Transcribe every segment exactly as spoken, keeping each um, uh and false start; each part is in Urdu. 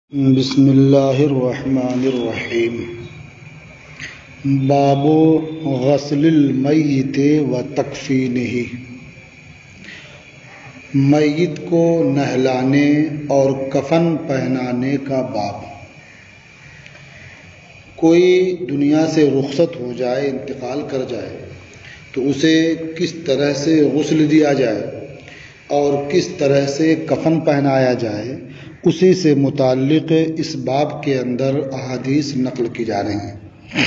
بسم اللہ الرحمن الرحیم۔ باب غسل المیت و تکفینہ، میت کو نہلانے اور کفن پہنانے کا باب۔ کوئی دنیا سے رخصت ہو جائے، انتقال کر جائے تو اسے کس طرح سے غسل دیا جائے اور کس طرح سے کفن پہنایا جائے، اسی سے متعلق اس باب کے اندر احادیث نقل کی جا رہی ہیں۔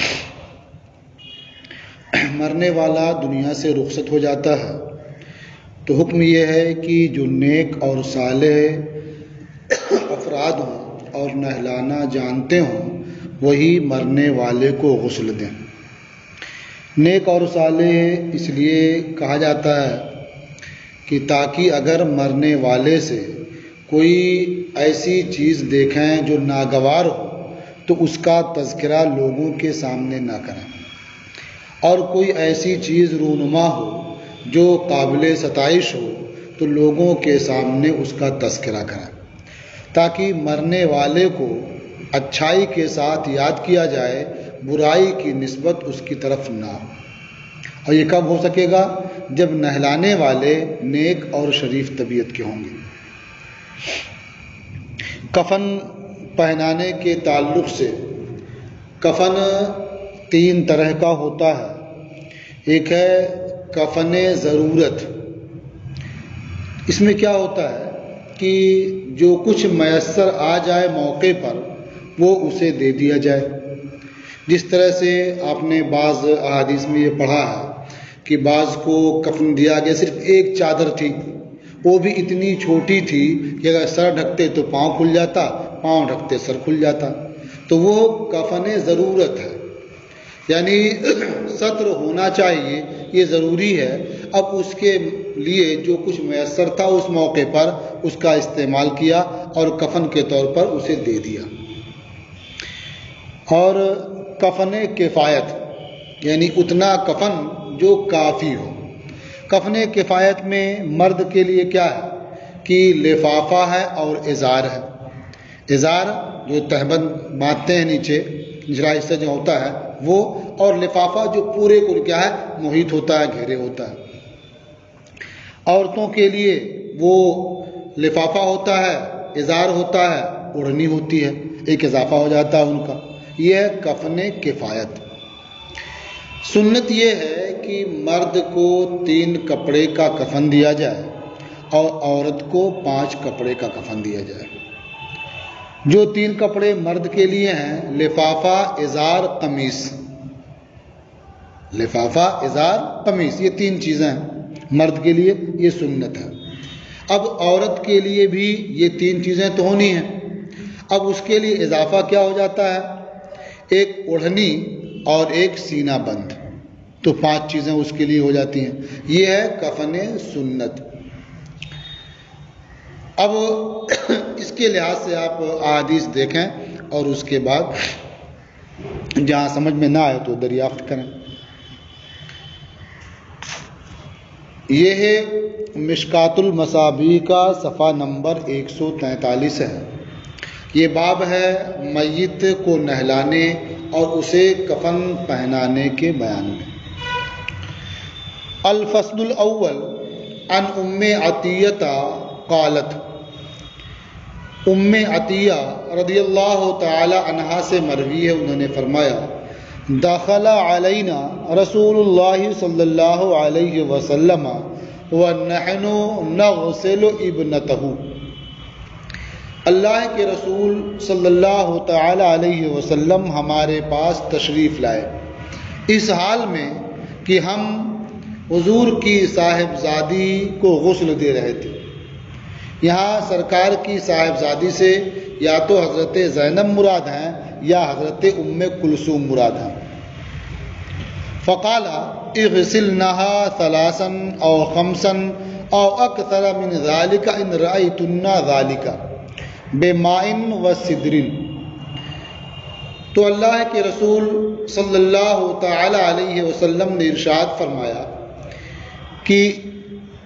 مرنے والا دنیا سے رخصت ہو جاتا ہے تو حکم یہ ہے کہ جو نیک اور صالح افراد ہوں اور نہلانا جانتے ہوں وہی مرنے والے کو غسل دیں۔ نیک اور صالح اس لیے کہا جاتا ہے کہ تاکہ اگر مرنے والے سے کوئی ایسی چیز دیکھیں جو ناگوار ہو تو اس کا تذکرہ لوگوں کے سامنے نہ کریں، اور کوئی ایسی چیز رونما ہو جو قابل ستائش ہو تو لوگوں کے سامنے اس کا تذکرہ کریں، تاکہ مرنے والے کو اچھائی کے ساتھ یاد کیا جائے، برائی کی نسبت اس کی طرف نہ ہو۔ اور یہ کب ہو سکے گا؟ جب نہلانے والے نیک اور شریف طبیعت کے ہوں گے۔ کفن پہنانے کے تعلق سے کفن تین طرح کا ہوتا ہے۔ ایک ہے کفن ضرورت۔ اس میں کیا ہوتا ہے کہ جو کچھ میسر آ جائے موقع پر وہ اسے دے دیا جائے، جس طرح سے آپ نے بعض احادیث میں یہ پڑھا ہے کہ بعض کو کفن دیا گیا، صرف ایک چادر تھی، وہ بھی اتنی چھوٹی تھی کہ اگر سر ڈھکتے تو پاؤں کھل جاتا، پاؤں ڈھکتے سر کھل جاتا، تو وہ کفن ضرورت ہے، یعنی ستر ہونا چاہیے، یہ ضروری ہے۔ اب اس کے لیے جو کچھ میسر تھا اس موقع پر اس کا استعمال کیا اور کفن کے طور پر اسے دے دیا۔ اور کفن کفایت، یعنی اتنا کفن جو کافی ہو۔ کفن کفایت میں مرد کے لیے کیا ہے کہ لفافہ ہے اور ازار ہے۔ ازار جو تہبند باندھتے ہیں نیچے، نچلا حصہ جو ہوتا ہے وہ، اور لفافہ جو پورے کو کیا ہے محیط ہوتا ہے، گھیرے ہوتا ہے۔ عورتوں کے لیے وہ لفافہ ہوتا ہے، ازار ہوتا ہے، اوڑھنی ہوتی ہے، ایک اضافہ ہو جاتا ہے ان کا۔ یہ ہے کفن کفایت۔ سنت یہ ہے کہ مرد کو تین کپڑے کا کفن دیا جائے اور عورت کو پانچ کپڑے کا کفن دیا جائے۔ جو تین کپڑے مرد کے لیے ہیں، لفافہ، ازار، قمیص۔ لفافہ، ازار، قمیص، یہ تین چیزیں ہیں مرد کے لیے، یہ سنت ہے۔ اب عورت کے لیے بھی یہ تین چیزیں تو ہونی ہیں۔ اب اس کے لیے اضافہ کیا ہو جاتا ہے؟ ایک اوڑھنی اور ایک سینہ بند، تو پانچ چیزیں اس کے لیے ہو جاتی ہیں۔ یہ ہے کفن سنت۔ اب اس کے لحاظ سے آپ احادیث دیکھیں اور اس کے بعد جہاں سمجھ میں نہ آئے تو دریافت کریں۔ یہ ہے مشکات المصابیح کا صفحہ نمبر ایک سو تینتالیس ہے۔ یہ باب ہے میت کو نہلانے اور اسے کفن پہنانے کے بیان میں۔ الفصل الاول عن ام عطیہ قالت، ام عطیہ رضی اللہ تعالی عنہا سے مروی ہے، انہوں نے فرمایا، دخل علینا رسول اللہ صلی اللہ علیہ وسلم ونحن نغسل ابنتہ، اللہ کے رسول صلی اللہ تعالی علیہ وسلم ہمارے پاس تشریف لائے، اس حال میں کہ ہم حضور کی صاحبزادی کو غسل دے رہے تھے۔ یہاں سرکار کی صاحبزادی سے یا تو حضرت زینب مراد ہیں یا حضرت ام کلثوم مراد ہیں۔ فقال اغسلنها ثلاثا او خمسا او اکثر من ذلك ان رأيتن ذلك بماء وسدر۔ تو اللہ کے رسول صلی اللہ تعالی علیہ وسلم نے ارشاد فرمایا کہ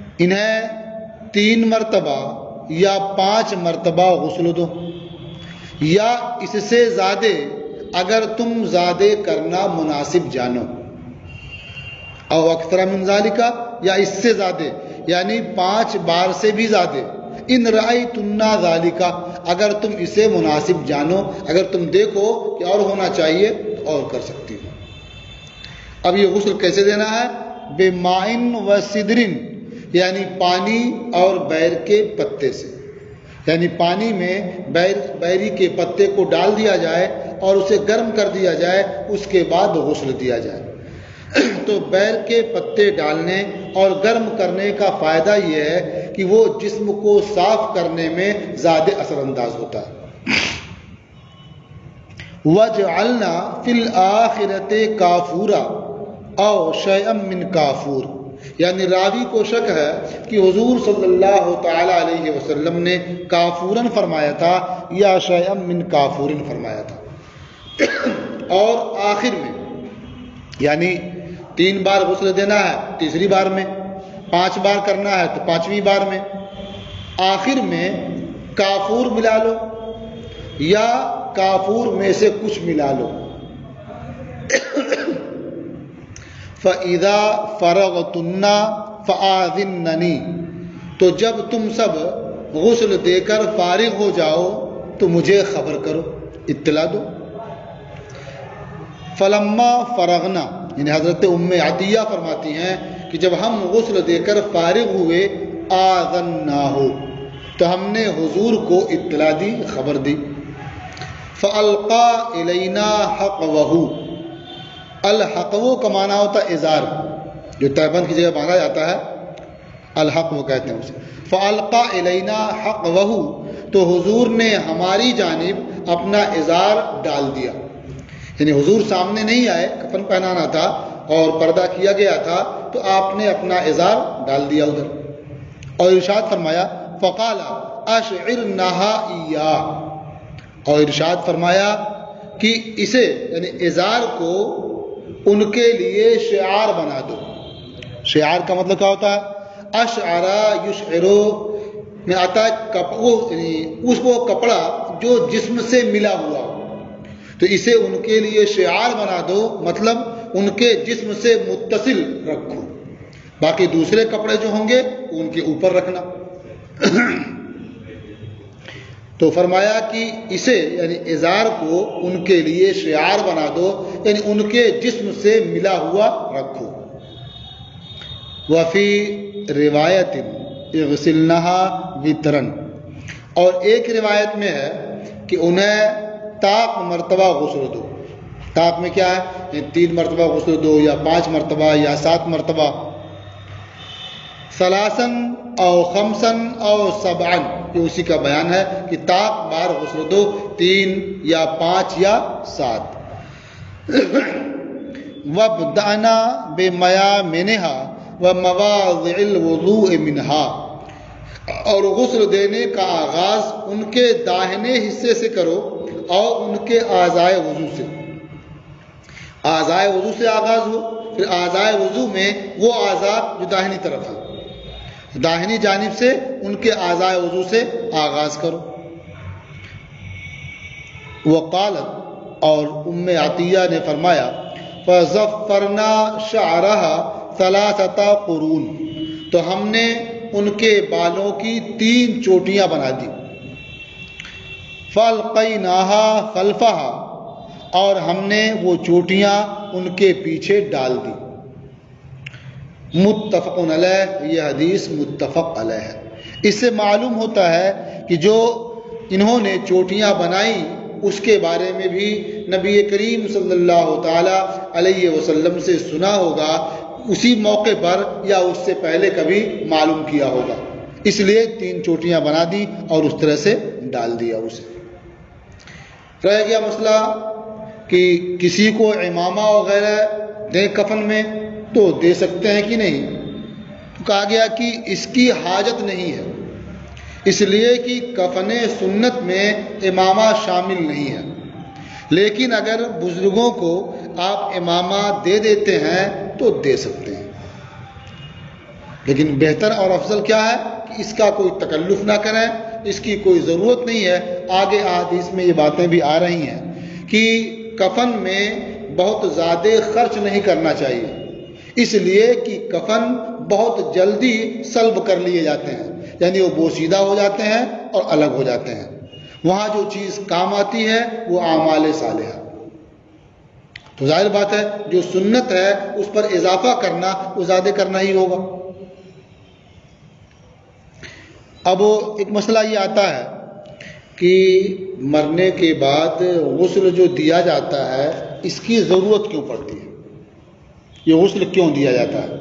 انہیں تین مرتبہ یا پانچ مرتبہ غسل دو، یا اس سے زیادہ اگر تم زیادہ کرنا مناسب جانو، او اکثر من ذالک، یا اس سے زیادہ یعنی پانچ بار سے بھی زیادہ، ان رأیتن ذالک، اگر تم اسے مناسب جانو، اگر تم دیکھو کہ اور ہونا چاہیے تو اور کر سکتی ہو۔ اب یہ غسل کیسے دینا ہے؟ بمائن و سدرن، یعنی پانی اور بیر کے پتے سے، یعنی پانی میں بیر بیری کے پتے کو ڈال دیا جائے اور اسے گرم کر دیا جائے، اس کے بعد غسل دیا جائے۔ تو بیر کے پتے ڈالنے اور گرم کرنے کا فائدہ یہ ہے کہ وہ جسم کو صاف کرنے میں زیادہ اثر انداز ہوتا ہے۔ وَجْعَلْنَا فِي الْآخِرَةِ كَافُورًا او شیئا من کافور، یعنی راوی کو شک ہے کہ حضور صلی اللہ تعالی علیہ وسلم نے کافورن فرمایا تھا یا شیئا من کافورن فرمایا تھا۔ اور آخر میں یعنی تین بار غسل دینا ہے تیسری بار میں، پانچ بار کرنا ہے تو پانچویں بار میں، آخر میں کافور ملا لو یا کافور میں سے کچھ ملا لو۔ فَإِذَا فَرَغْتُنَّ فَآذِنَّنِي، تو جب تم سب غسل دے کر فارغ ہو جاؤ تو مجھے خبر کرو، اطلاع دو۔ فَلَمَّا فَرَغْنَا، یعنی حضرت ام عطیہ فرماتی ہیں کہ جب ہم غسل دے کر فارغ ہوئے، آذَنَّاهُ، تو ہم نے حضور کو اطلاع دی، خبر دی۔ فَأَلْقَى إِلَيْنَا حَقْوَهُ، الحقو کا معنی ہوتا ہے ازار، جو تہبند کی جگہ باندھا جاتا ہے، الحقو کہتے ہیں اسے۔ فَأَلْقَى إِلَيْنَا حَقْوَهُ، تو حضور نے ہماری جانب اپنا ازار ڈال دیا، یعنی حضور سامنے نہیں آئے، کفن پہنانا تھا اور پردہ کیا گیا تھا تو آپ نے اپنا ازار ڈال دیا ادھر، اور ارشاد فرمایا فَقَالَ أَشْعِرْنَهَا إِيَّاهُ، اور ارشاد فرمایا کہ اسے یعنی ازار کو ان کے لیے شعار بنا دو۔ شعار کا مطلب کیا ہوتا ہے؟ اشعرا یشعرو میں آتا ہے کپڑوں، یعنی اس وہ کپڑا جو جسم سے ملا ہوا ہو، تو اسے ان کے لیے شعار بنا دو، مطلب ان کے جسم سے متصل رکھو، باقی دوسرے کپڑے جو ہوں گے ان کے اوپر رکھنا۔ تو فرمایا کہ اسے یعنی ازار کو ان کے لیے شعار بنا دو، یعنی ان کے جسم سے ملا ہوا رکھو۔ وفی روایت اغسلنها وطرن، اور ایک روایت میں ہے کہ انہیں طاق مرتبہ غسل دو۔ طاق میں کیا ہے؟ تین مرتبہ غسل دو یا پانچ مرتبہ یا سات مرتبہ۔ ثلاثن او خمسن او سبعن، یہ اسی کا بیان ہے کہ طاق بار غسل دو، تین یا پانچ یا سات۔ وَابْدَأْنَا بِمَيَامِنِهَا وَمَوَاضِعِ الْوُضُوءِ مِنْهَا، اور غسل دینے کا آغاز ان کے داہنے حصے سے کرو اور ان کے اعضائے وضو سے۔ اعضائے وضو سے آغاز ہو، پھر اعضائے وضو میں وہ اعضاء جو داہنی طرف ہیں، داہنی جانب سے ان کے اعضائے وضو سے آغاز کرو۔ وقالت، اور ام عطیہ نے فرمایا فَزَفَّرْنَا شَعْرَهَا ثَلَاثَةَ قُرُونٍ، تو ہم نے ان کے بالوں کی تین چوٹیاں بنا دی۔ فَأَلْقَيْنَاهَا خَلْفَهَا، اور ہم نے وہ چوٹیاں ان کے پیچھے ڈال دی۔ متفق علیہ، یہ حدیث متفق علیہ ہے۔ اس سے معلوم ہوتا ہے کہ جو انہوں نے چوٹیاں بنائیں اس کے بارے میں بھی نبی کریم صلی اللہ تعالی علیہ وسلم سے سنا ہوگا، اسی موقع پر یا اس سے پہلے کبھی معلوم کیا ہوگا، اس لیے تین چوٹیاں بنا دی اور اس طرح سے ڈال دیا اسے۔ رہ گیا مسئلہ کہ کسی کو امامہ وغیرہ دیں کفن میں تو دے سکتے ہیں کہ نہیں، تو کہا گیا کہ اس کی حاجت نہیں ہے، اس لیے کہ کفن سنت میں امامہ شامل نہیں ہے، لیکن اگر بزرگوں کو آپ امامہ دے دیتے ہیں تو دے سکتے ہیں، لیکن بہتر اور افضل کیا ہے کہ اس کا کوئی تکلف نہ کریں، اس کی کوئی ضرورت نہیں ہے. آگے احادیث میں یہ باتیں بھی آ رہی ہیں کہ کفن میں بہت زیادہ خرچ نہیں کرنا چاہیے، اس لیے کہ کفن بہت جلدی سلب کر لیے جاتے ہیں، یعنی وہ بوسیدہ ہو جاتے ہیں اور الگ ہو جاتے ہیں. وہاں جو چیز کام آتی ہے وہ اعمال صالحہ. تو ظاہر بات ہے جو سنت ہے اس پر اضافہ کرنا وہ زیادہ کرنا ہی ہوگا. اب ایک مسئلہ یہ آتا ہے کہ مرنے کے بعد غسل جو دیا جاتا ہے اس کی ضرورت کیوں پڑتی ہے، یہ غسل کیوں دیا جاتا ہے؟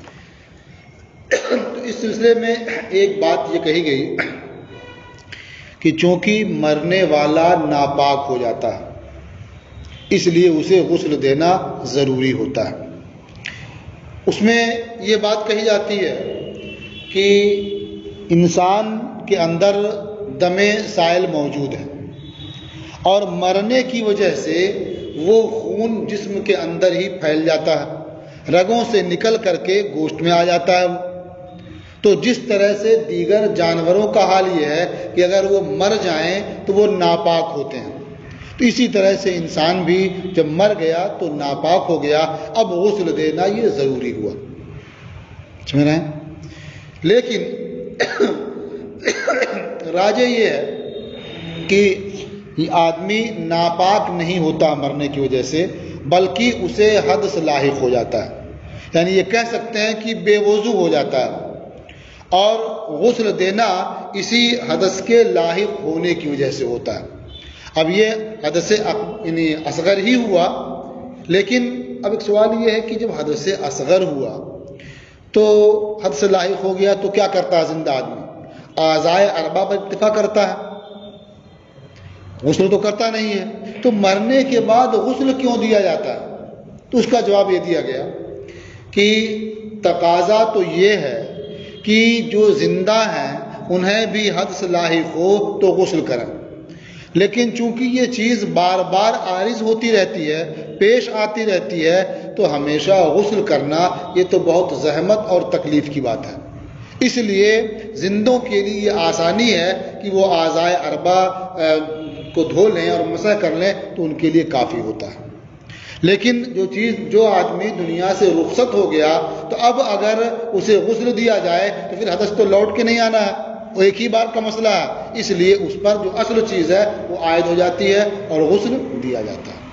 تو اس سلسلے میں ایک بات یہ کہی گئی کہ چونکہ مرنے والا ناپاک ہو جاتا ہے اس لیے اسے غسل دینا ضروری ہوتا ہے. اس میں یہ بات کہی جاتی ہے کہ انسان کے اندر دم سائل موجود ہے اور مرنے کی وجہ سے وہ خون جسم کے اندر ہی پھیل جاتا ہے، رگوں سے نکل کر کے گوشت میں آ جاتا ہے. تو جس طرح سے دیگر جانوروں کا حال یہ ہے کہ اگر وہ مر جائیں تو وہ ناپاک ہوتے ہیں، تو اسی طرح سے انسان بھی جب مر گیا تو ناپاک ہو گیا، اب غسل دینا یہ ضروری ہوا. سمجھ رہے ہیں؟ لیکن راجہ یہ ہے کہ یہ آدمی ناپاک نہیں ہوتا مرنے کی وجہ سے، بلکہ اسے حدث لاحق ہو جاتا ہے، یعنی یہ کہہ سکتے ہیں کہ بے وضو ہو جاتا ہے، اور غسل دینا اسی حدث کے لاحق ہونے کی وجہ سے ہوتا ہے. اب یہ حدث یعنی اصغر ہی ہوا، لیکن اب ایک سوال یہ ہے کہ جب حدث اصغر ہوا تو حدث لاحق ہو گیا تو کیا کرتا ہے زندہ آدمی؟ اعضائے اربع پر اتفاق کرتا ہے، غسل تو کرتا نہیں ہے. تو مرنے کے بعد غسل کیوں دیا جاتا ہے؟ تو اس کا جواب یہ دیا گیا کہ تقاضا تو یہ ہے کہ جو زندہ ہیں انہیں بھی حدث لاحق ہو تو غسل کریں، لیکن چونکہ یہ چیز بار بار عارض ہوتی رہتی ہے، پیش آتی رہتی ہے، تو ہمیشہ غسل کرنا یہ تو بہت زحمت اور تکلیف کی بات ہے. اس لیے زندوں کے لیے یہ آسانی ہے کہ وہ اعضائے اربع کو دھو لیں اور مسح کر لیں تو ان کے لیے کافی ہوتا ہے. لیکن جو چیز جو آدمی دنیا سے رخصت ہو گیا تو اب اگر اسے غسل دیا جائے تو پھر حدث تو لوٹ کے نہیں آنا ہے، وہ ایک ہی بار کا مسئلہ ہے، اس لیے اس پر جو اصل چیز ہے وہ عائد ہو جاتی ہے اور غسل دیا جاتا ہے.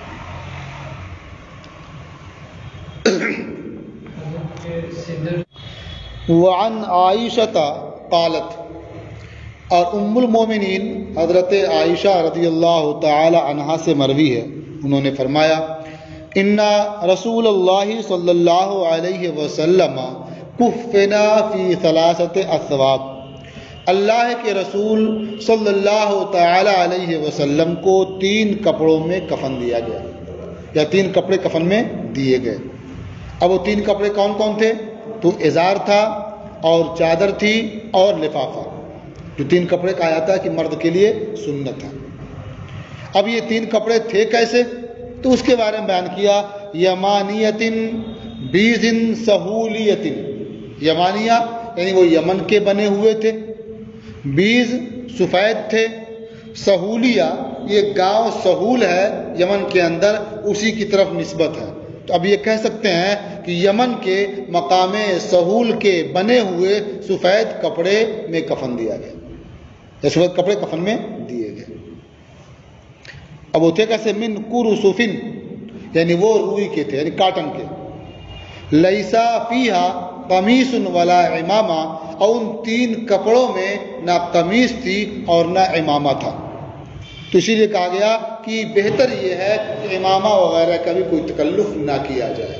وعن عائشہ قالت، اور ام المومنین حضرت عائشہ رضی اللہ تعالی عنہا سے مروی ہے، انہوں نے فرمایا ان رسول اللہ صلی اللہ علیہ وسلم کفنا فی ثلاثت اثواب، اللہ کے رسول صلی اللہ تعالی علیہ وسلم کو تین کپڑوں میں کفن دیا گیا، یا تین کپڑے کفن میں دیے گئے. اب وہ تین کپڑے کون کون تھے؟ تو ازار تھا اور چادر تھی اور لفافہ، جو تین کپڑے کہا جاتا ہے کہ مرد کے لیے سنت ہے. اب یہ تین کپڑے تھے کیسے؟ تو اس کے بارے میں بیان کیا، یمانیتن بیزن سہولیتن، یمانیہ یعنی وہ یمن کے بنے ہوئے تھے، بیز سفید تھے، سہولیہ یہ گاؤں سہول ہے یمن کے اندر، اسی کی طرف نسبت ہے. تو اب یہ کہہ سکتے ہیں کہ یمن کے مقام سہول کے بنے ہوئے سفید کپڑے میں کفن دیا گیا، یا سفید کپڑے کفن میں دیے گئے. اب وہ تھے کیسے؟ من کرسفن، یعنی وہ روئی کے تھے، یعنی کاٹن کے. لیسا فیہا قمیص ولا امامہ، اور ان تین کپڑوں میں نہ قمیص تھی اور نہ امامہ تھا. تو اسی لیے کہا گیا کہ بہتر یہ ہے کہ امامہ وغیرہ کا بھی کوئی تکلف نہ کیا جائے.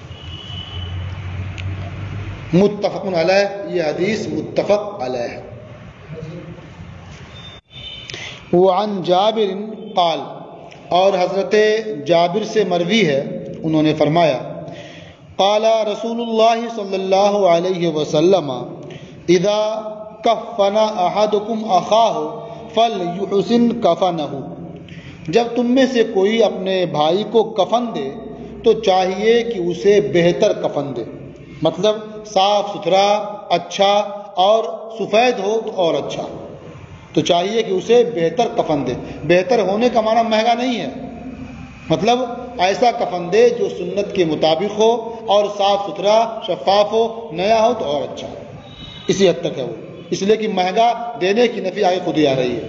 متفق علیہ، یہ حدیث متفق علیہ ہے. وعن جابر قال، اور حضرت جابر سے مروی ہے، انہوں نے فرمایا قال رسول اللہ صلی اللہ علیہ وسلم اذا کفن احدکم اخاہ فلیحسن کفنہ، جب تم میں سے کوئی اپنے بھائی کو کفن دے تو چاہیے کہ اسے بہتر کفن دے، مطلب صاف ستھرا اچھا، اور سفید ہو تو اور اچھا. تو چاہیے کہ اسے بہتر کفن دے. بہتر ہونے کا معنی مہنگا نہیں ہے، مطلب ایسا کفن دے جو سنت کے مطابق ہو اور صاف ستھرا شفاف ہو، نیا ہو تو اور اچھا ہو. اسی حد تک ہے وہ، اس لیے کہ مہنگا دینے کی نفی آگے خود ہی آ رہی ہے.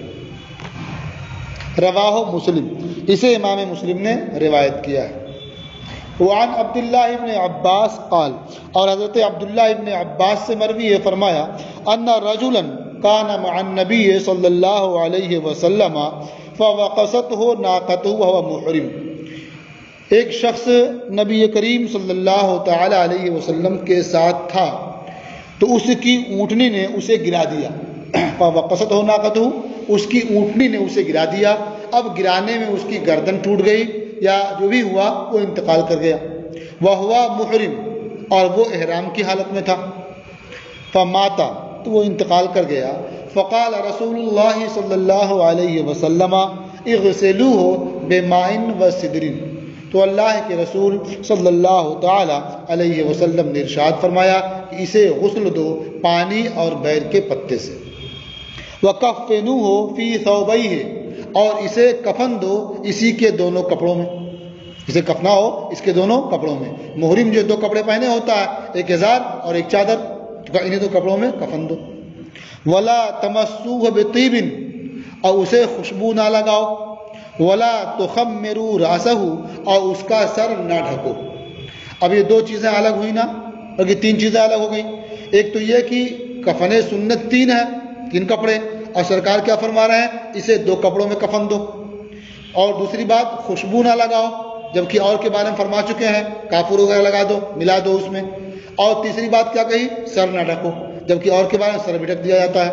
رواہ مسلم، اسے امام مسلم نے روایت کیا ہے. وعن عبداللہ ابن عباس قال، اور حضرت عبداللہ ابن عباس سے مروی ہے، فرمایا ان رجلا کان مع النبی صلی اللہ علیہ وسلم فوقصته ناقته وهو محرم. ایک شخص نبی کریم صلی اللہ تعالی علیہ وسلم کے ساتھ تھا تو اس کی اونٹنی نے اسے گرا دیا. فوقصته ناقته، اس کی اونٹنی نے اسے گرا دیا. اب گرانے میں اس کی گردن ٹوٹ گئی یا جو بھی ہوا وہ انتقال کر گیا. وہوا محرم، اور وہ احرام کی حالت میں تھا. فماتا، تو وہ انتقال کر گیا. فقال رسول اللہ صلی اللہ علیہ وسلم اغسلوه بماء وسدر، تو اللہ کے رسول صلی اللہ تعالی علیہ وسلم نے ارشاد فرمایا کہ اسے غسل دو پانی اور بیر کے پتے سے. وَكَفِّنُوهُ فِي ثَوْبَيْهِ، اور اسے کفن دو اسی کے دونوں کپڑوں میں، اسے کفنا ہو اس کے دونوں کپڑوں میں. محرم جو دو کپڑے پہنے ہوتا ہے، ایک ازار اور ایک چادر، تو انہیں دو کپڑوں میں کفن دو. وَلَا تَمَسُّوهُ بِطِيبٍ، اور اسے خوشبو نہ لگاؤ. وَلَا تُخَمِّرُوا رَأْسَهُ، اور اس کا سر نہ ڈھکو. اب یہ دو چیزیں الگ ہوئی نا، اور یہ تین چیزیں الگ ہو گئیں. ایک تو یہ کہ کفن سنت تین ہے، تین کپڑے، اور سرکار کیا فرما رہے ہیں، اسے دو کپڑوں میں کفن دو. اور دوسری بات خوشبو نہ لگاؤ، جبکہ اور کے بارے میں فرما چکے ہیں کافور وغیرہ لگا دو، ملا دو اس میں. اور تیسری بات کیا کہی، سر نہ ڈھکو، جبکہ اور کے بارے میں سر بھی ڈھک دیا جاتا ہے.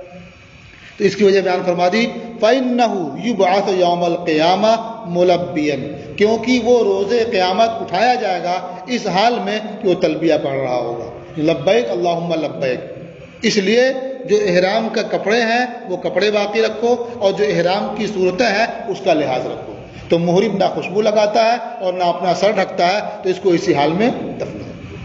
تو اس کی وجہ بیان فرما دی، فَإِنَّهُ يُبْعَثُ يَوْمَ الْقِيَامَةِ مُلَبِّيًا، کیونکہ وہ روز قیامت اٹھایا جائے گا اس حال میں کہ وہ تلبیہ پڑھ رہا ہوگا، لبیک اللہم لبیک. اس لیے جو احرام کا کپڑے ہیں وہ کپڑے باقی رکھو، اور جو احرام کی صورتیں ہیں اس کا لحاظ رکھو. تو محرم نہ خوشبو لگاتا ہے اور نہ اپنا سر ڈھکتا ہے، تو اس کو اسی حال میں دفنا.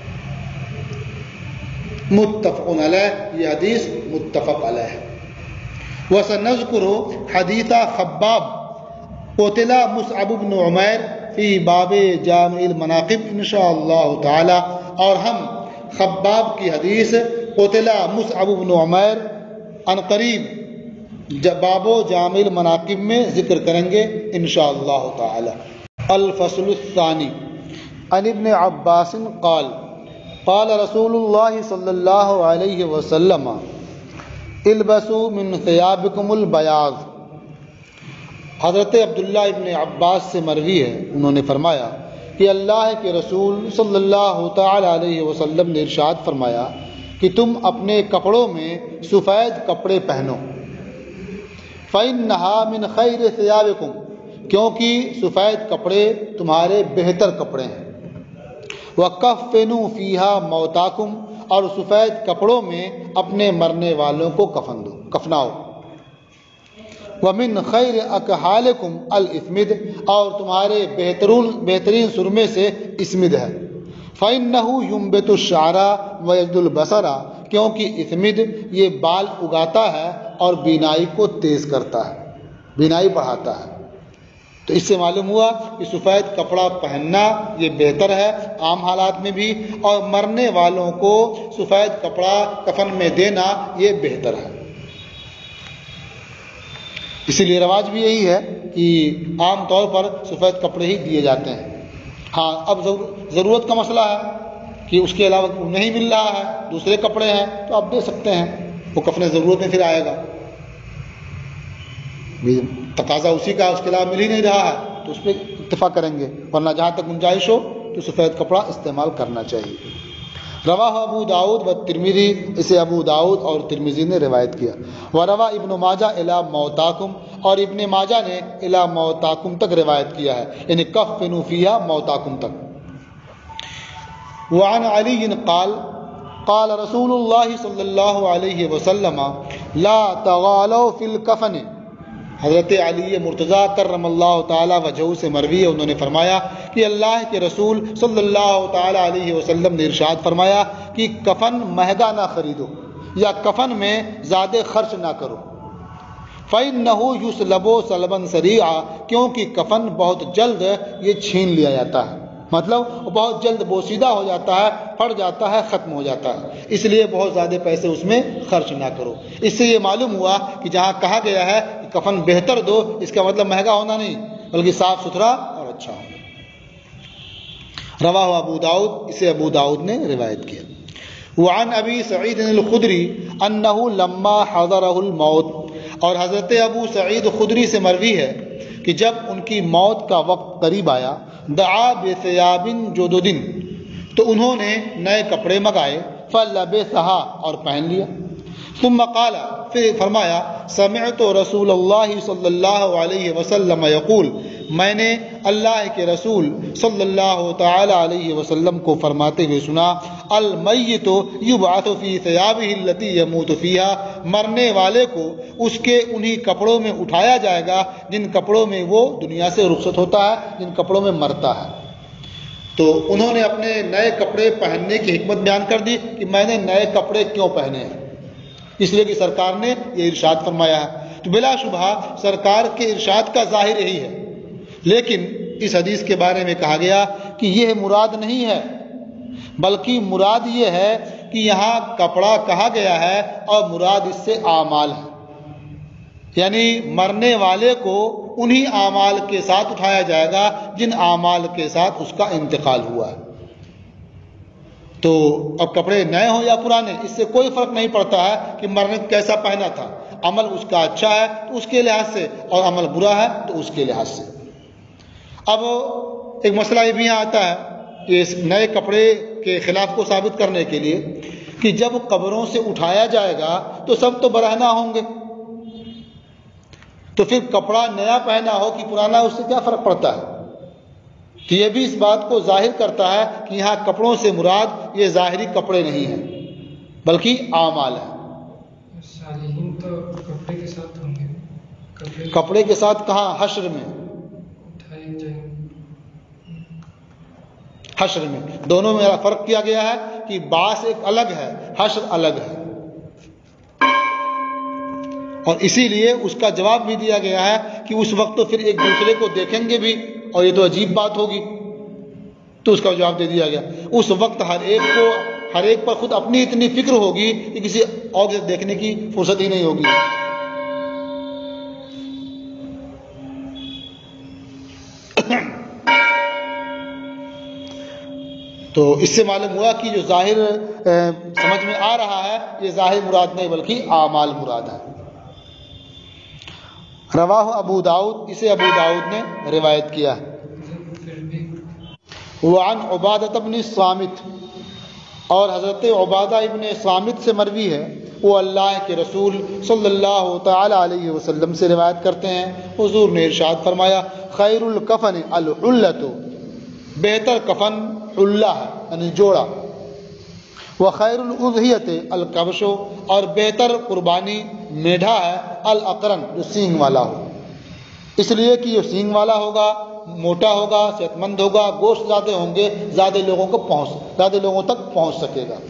متفق علیہ، یہ حدیث متفق علیہ ہے. وَسَنَذْكُرُ حدیث خباب قتل مصعب بن عمیر فی باب جامع المناقب انشاءاللہ تعالی، اور ہم خباب کی حدیث قتل مصعب بن عمیر عن قریب باب جامع المناقب میں ذکر کریں گے انشاءاللہ تعالی. الفصل الثانی عن ابن عباس قال قال رسول اللہ صلی اللہ علیہ وسلم البسوا من ثيابكم البياض. حضرت عبداللہ ابن عباس سے مروی ہے، انہوں نے فرمایا کہ اللہ کے رسول صلی اللہ تعالی علیہ وسلم نے ارشاد فرمایا کہ تم اپنے کپڑوں میں سفید کپڑے پہنو. فَإِنَّهَا مِنْ خَيْرِ ثِيَابِكُمْ، کیونکہ سفید کپڑے تمہارے بہتر کپڑے ہیں. وَكَفِّنُوا فِيهَا مَوْتَاكُمْ، اور سفید کپڑوں میں اپنے مرنے والوں کو کفن دو، کفناؤ. وَمِنْ خَيْرِ أَكْحَالِكُمْ الْإِثْمِدُ، اور تمہارے بہترین بہترین سرمے سے اسمد ہے. فَإِنَّهُ يُنبِتُ الشَّعْرَ وَيَجْدُ الْبَصَرَ، کیونکہ اسمد یہ بال اگاتا ہے اور بینائی کو تیز کرتا ہے، بینائی بڑھاتا ہے. تو اس سے معلوم ہوا کہ سفید کپڑا پہننا یہ بہتر ہے عام حالات میں بھی، اور مرنے والوں کو سفید کپڑا کفن میں دینا یہ بہتر ہے. اسی لیے رواج بھی یہی ہے کہ عام طور پر سفید کپڑے ہی دیے جاتے ہیں. ہاں اب ضرورت کا مسئلہ ہے کہ اس کے علاوہ نہیں مل رہا ہے، دوسرے کپڑے ہیں تو آپ دے سکتے ہیں، وہ کفن ضرورت میں پھر آئے گا. تقاضا اسی کا، اس کے علاوہ مل ہی نہیں رہا ہے تو اس پہ اتفاق کریں گے، ورنہ جہاں تک گنجائش ہو تو سفید کپڑا استعمال کرنا چاہیے. رواہ ابو داؤد و ترمذی، اسے ابو داؤد اور ترمذی نے روایت کیا. وروا ابن ماجہ الی موتاکم، اور ابن ماجہ نے الی موتاکم تک روایت کیا ہے، یعنی کفنوا فیہا موتاکم تک. وعن علی قال قال رسول اللہ صلی اللہ علیہ وسلم لا تغالوا فی الکفن. حضرت علی مرتضیٰ کرم اللہ تعالیٰ وجہہ سے مروی ہے، انہوں نے فرمایا کہ اللہ کے رسول صلی اللہ تعالیٰ علیہ وسلم نے ارشاد فرمایا کہ کفن مہنگا نہ خریدو، یا کفن میں زیادہ خرچ نہ کرو. فَإِنَّهُ يُسْلَبُ سَلْبًا سَرِيعًا، کیونکہ کفن بہت جلد یہ چھین لیا جاتا ہے، مطلب وہ بہت جلد بوسیدہ ہو جاتا ہے، پھٹ جاتا ہے، ختم ہو جاتا ہے، اس لیے بہت زیادہ پیسے اس میں خرچ نہ کرو۔ اس سے یہ معلوم ہوا کہ جہاں کہا گیا ہے کہ کفن بہتر دو، اس کا مطلب مہنگا ہونا نہیں بلکہ صاف ستھرا اور اچھا ہونا۔ رواہ ابو داؤد، اسے ابو داؤد نے روایت کیا۔ وعن ابی سعید الخدری انہ لما حضرہ الموت، اور حضرت ابو سعید خدری سے مروی ہے کہ جب ان کی موت کا وقت قریب آیا، دعا بثیاب جدد، تو انہوں نے نئے کپڑے منگائے، فلبسھا، اور پہن لیا۔ ثم قال، پھر فرمایا، سمعت رسول اللہ صلی اللہ علیہ وسلم یقول، میں نے اللہ کے رسول صلی اللہ تعالی علیہ وسلم کو فرماتے ہوئے سنا، المیت یبعث فی ثیابہ التی یموت فیہا، مرنے والے کو اس کے انہی کپڑوں میں اٹھایا جائے گا جن کپڑوں میں وہ دنیا سے رخصت ہوتا ہے، جن کپڑوں میں مرتا ہے۔ تو انہوں نے اپنے نئے کپڑے پہننے کی حکمت بیان کر دی کہ میں نے نئے کپڑے کیوں پہنے ہیں، اس لیے کہ سرکار نے یہ ارشاد فرمایا ہے۔ تو بلا شبہ سرکار کے ارشاد کا ظاہر یہی ہے، لیکن اس حدیث کے بارے میں کہا گیا کہ یہ مراد نہیں ہے، بلکہ مراد یہ ہے کہ یہاں کپڑا کہا گیا ہے اور مراد اس سے اعمال ہے، یعنی مرنے والے کو انہی اعمال کے ساتھ اٹھایا جائے گا جن اعمال کے ساتھ اس کا انتقال ہوا ہے۔ تو اب کپڑے نئے ہوں یا پرانے، اس سے کوئی فرق نہیں پڑتا ہے کہ مرنے کیسا پہنا تھا، عمل اس کا اچھا ہے تو اس کے لحاظ سے، اور عمل برا ہے تو اس کے لحاظ سے۔ اب ایک مسئلہ یہ بھی آتا ہے کہ اس نئے کپڑے کے خلاف کو ثابت کرنے کے لیے کہ جب قبروں سے اٹھایا جائے گا تو سب تو برہنہ ہوں گے، تو پھر کپڑا نیا پہنا ہو کہ پرانا، اس سے کیا فرق پڑتا ہے؟ تو یہ بھی اس بات کو ظاہر کرتا ہے کہ یہاں کپڑوں سے مراد یہ ظاہری کپڑے نہیں ہیں بلکہ اعمال ہیں۔ صالحین تو کپڑے کے ساتھ ہوں گے، کپڑے کے ساتھ کہاں؟ حشر میں، اٹھائے جائیں گے۔ حشر میں دونوں میں فرق کیا گیا ہے کہ بعث ایک الگ ہے، حشر الگ ہے، اور اسی لیے اس کا جواب بھی دیا گیا ہے کہ اس وقت تو پھر ایک دوسرے کو دیکھیں گے بھی، اور یہ تو عجیب بات ہوگی، تو اس کا جواب دے دیا گیا۔ اس وقت ہر ایک کو، ہر ایک پر خود اپنی اتنی فکر ہوگی کہ کسی اور سے دیکھنے کی فرصت ہی نہیں ہوگی۔ تو اس سے معلوم ہوا کہ جو ظاہر سمجھ میں آ رہا ہے یہ ظاہر مراد نہیں بلکہ اعمال مراد ہے۔ رواہ ابو داؤد، اسے ابو داؤد نے روایت کیا ہے۔ وعن عبادہ بن الصامت، اور حضرت عبادہ ابن صامت سے مروی ہے، وہ اللہ کے رسول صلی اللہ تعالی علیہ وسلم سے روایت کرتے ہیں، حضور نے ارشاد فرمایا، خیر الکفن الحلۃ، بہتر کفن حلہ ہے یعنی جوڑا، وخیر الاضحیۃ الکبش، اور بہتر قربانی میڈھا ہے، الاقرن، جو سینگ والا ہو، اس لیے کہ یہ سینگ والا ہوگا، موٹا ہوگا، صحت مند ہوگا، گوشت زیادہ ہوں گے، زیادہ لوگوں کو پہنچ زیادہ لوگوں تک پہنچ سکے گا۔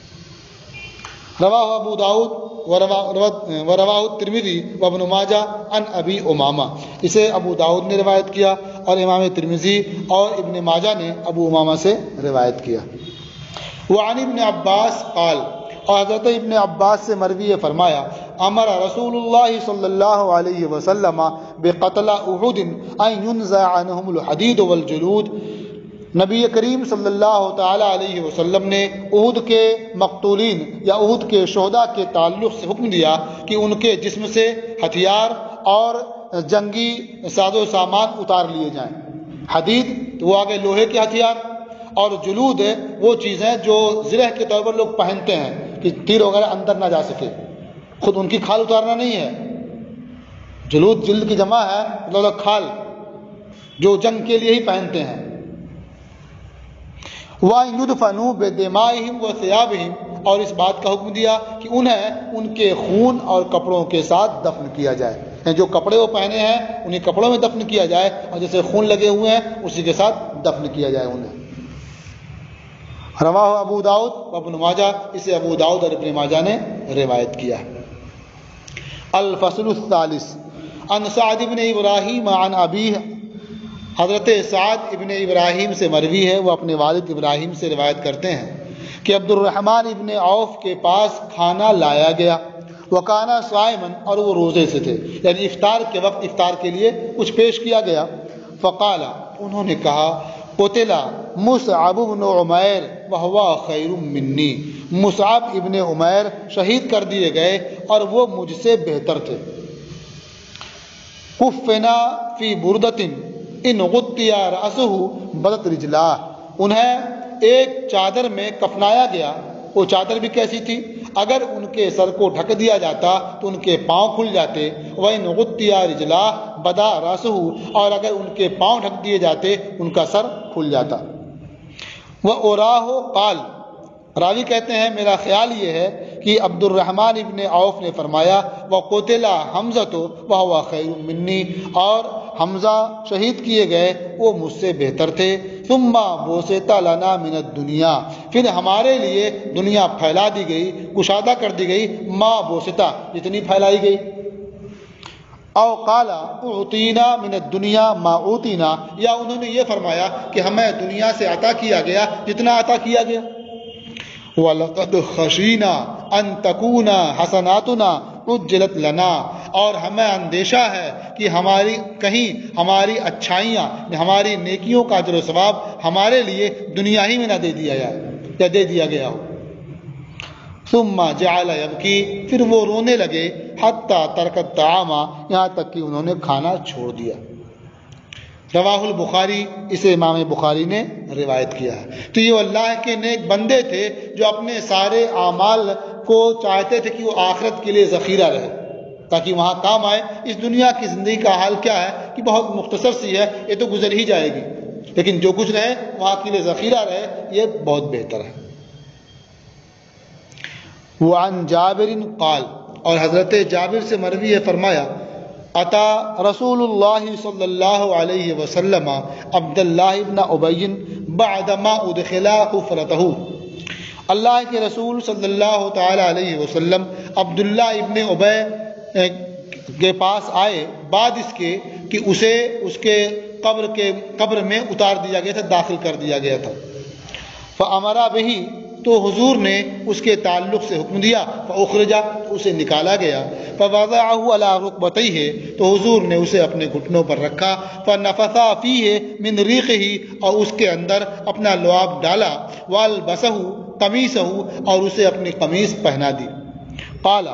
رواہ ابو داؤد ورواہ الترمذی وابن ماجہ عن ابی امامہ، اسے ابو داؤد نے روایت کیا اور امام ترمذی اور ابن ماجہ نے ابو امامہ سے روایت کیا۔ وعن ابن عباس قال، اور حضرت ابن عباس سے مروی ہے، فرمایا، امر رسول اللہ صلی اللہ علیہ وسلم بقتل احد ان ينزع عنهم الحدید والجلود، نبی کریم صلی اللہ تعالی علیہ وسلم نے احد کے مقتولین یا احد کے شہداء کے تعلق سے حکم دیا کہ ان کے جسم سے ہتھیار اور جنگی ساز و سامان اتار لیے جائیں۔ حدید تو وہ آگے لوہے کے ہتھیار، اور جلود ہے وہ چیزیں جو زرہ کے طور پر لوگ پہنتے ہیں کہ تیر وغیرہ اندر نہ جا سکے، خود ان کی کھال اتارنا نہیں ہے، جلود جلد کی جمع ہے، مطلب کھال جو جنگ کے لیے ہی پہنتے ہیں۔ وَأَن يُدْفَنُوا بِدِمَائِهِمْ وَثِيَابِهِمْ، اور اس بات کا حکم دیا کہ انہیں ان کے خون اور کپڑوں کے ساتھ دفن کیا جائے، یعنی جو کپڑے وہ پہنے ہیں انہیں کپڑوں میں دفن کیا جائے، اور جیسے خون لگے ہوئے ہیں اسی کے ساتھ دفن کیا جائے انہیں۔ رواہ ابو داؤد وابن ماجہ، اسے ابو داؤد اور ابن ماجہ نے روایت کیا ہے۔ الفصل الثالث عن سعد بن ابراہیم عن ابیہ، حضرت سعد ابن ابراہیم سے مروی ہے، وہ اپنے والد ابراہیم سے روایت کرتے ہیں کہ عبد الرحمن ابن عوف کے پاس کھانا لایا گیا، وکانا صائمن، اور وہ روزے سے تھے، یعنی افطار کے وقت افطار کے لیے کچھ پیش کیا گیا۔ فقال، انہوں نے کہا، قتل مصعب بن عمیر وہو خیر منی، مصعب ابن عمیر شہید کر دیے گئے اور وہ مجھ سے بہتر تھے۔ کفنا فی بردۃ ان غطی رأسہ بدت رجلاہ، انہیں ایک چادر میں کفنایا گیا، وہ چادر بھی کیسی تھی؟ اگر ان کے سر کو ڈھک دیا جاتا تو ان کے پاؤں کھل جاتے، وَإِنْ غُطِّيَ رِجْلَاهُ بَدَا رَأْسُهُ، اور اگر ان کے پاؤں ڈھک دیے جاتے ان کا سر کھل جاتا۔ وَأُرَاهُ قال، راوی کہتے ہیں میرا خیال یہ ہے کہ عبد الرحمن ابن عوف نے فرمایا، وَقُتِلَ حَمْزَةُ وَهُوَ خَيْرٌ مِّنِّي، اور حمزہ شہید کیے گئے، وہ مجھ سے بہتر تھے۔ ثُمَّ بُسِطَ لَنَا مِنَ الدُّنْيَا، پھر ہمارے لیے دنیا پھیلا دی گئی، کشادہ کر دی گئی، ما بُسِطَ، جتنی پھیلائی گئی۔ او قال اعطینا من الدنیا ما اوتینا، یا انہوں نے یہ فرمایا کہ ہمیں دنیا سے عطا کیا گیا جتنا عطا کیا گیا۔ وَلَقَدْ خَشِينَا أَن تَكُونَ حَسَنَاتُنَا عُجِّلَتْ لَنَا، اور ہمیں اندیشہ ہے کہ ہماری کہیں ہماری اچھائیاں، ہماری نیکیوں کا اجر و ثواب ہمارے لیے دنیا ہی میں نہ دے دیا جائے یا دے دیا گیا ہو۔ ثم جعل یبکی، پھر وہ رونے لگے، حتی ترک الطعام، یہاں تک کہ انہوں نے کھانا چھوڑ دیا۔ رواہ البخاری، اسے امام بخاری نے روایت کیا ہے۔ تو یہ اللہ کے نیک بندے تھے جو اپنے سارے اعمال کو چاہتے تھے کہ وہ آخرت کے لیے ذخیرہ رہے تاکہ وہاں کام آئے۔ اس دنیا کی زندگی کا حال کیا ہے کہ بہت مختصر سی ہے، یہ تو گزر ہی جائے گی، لیکن جو کچھ رہے وہاں کے لیے ذخیرہ رہے، یہ بہت بہتر ہے۔ وعن جابر قال، اور حضرت جابر سے مروی ہے، فرمایا، اتا رسول اللہ صلی اللہ علیہ وسلم عبد اللہ ابن ابی بعدما ادخلا حفرتہ، اللہ کے رسول صلی اللہ تعالی علیہ وسلم عبداللہ ابن ابی کے پاس آئے بعد اس کے کہ اسے اس کے قبر کے قبر میں اتار دیا گیا تھا، داخل کر دیا گیا تھا۔ فامر بہ، تو حضور نے اس کے تعلق سے حکم دیا، فاخرج، اسے نکالا گیا، فوضعه علی رکبتیہ، تو حضور نے اسے اپنے گھٹنوں پر رکھا، فنفث فیہ من ریقہ، اور اس کے اندر اپنا لعاب ڈالا، والبسہ قمیصہ، اور اسے اپنی قمیص پہنا دی۔ قال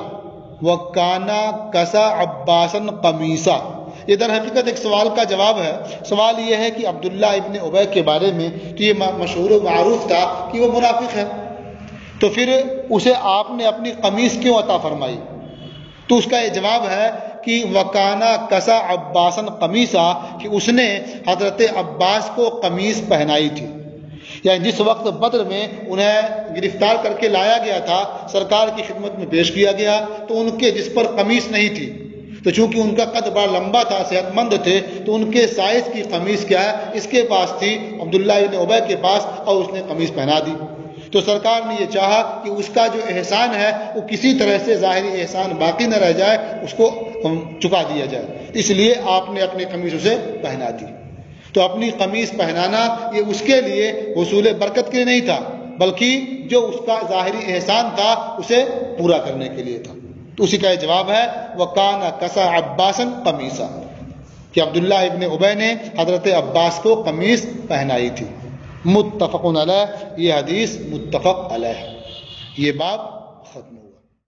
وکانا کسا عباسا قمیصا، یہ در حقیقت ایک سوال کا جواب ہے۔ سوال یہ ہے کہ عبداللہ ابن ابی کے بارے میں تو یہ مشہور و معروف تھا کہ وہ منافق ہے، تو پھر اسے آپ نے اپنی قمیص کیوں عطا فرمائی؟ تو اس کا یہ جواب ہے کہ وکانا کسا عباسا قمیصا، کہ اس نے حضرت عباس کو قمیص پہنائی تھی، یعنی جس وقت بدر میں انہیں گرفتار کر کے لایا گیا تھا، سرکار کی خدمت میں پیش کیا گیا، تو ان کے جس پر قمیص نہیں تھی، تو چونکہ ان کا قد بڑا لمبا تھا، صحت مند تھے، تو ان کے سائز کی قمیص کیا ہے، اس کے پاس تھی، عبداللہ ابن ابی کے پاس، اور اس نے قمیص پہنا دی۔ تو سرکار نے یہ چاہا کہ اس کا جو احسان ہے وہ کسی طرح سے ظاہری احسان باقی نہ رہ جائے، اس کو چکا دیا جائے، اس لیے آپ نے اپنی قمیص اسے پہنا دی۔ تو اپنی قمیص پہنانا یہ اس کے لیے حصول برکت کے لیے نہیں تھا، بلکہ جو اس کا ظاہری احسان تھا اسے پورا کرنے کے لیے تھا۔ تو اسی کا یہ جواب ہے وَكَانَ كَسَى عَبَّاسًا قَمِيصًا، کہ عبداللہ ابن ابی نے حضرت عباس کو قمیص پہنائی تھی۔ متفق علیہ، یہ حدیث متفق علیہ، یہ باب ختم ہوا۔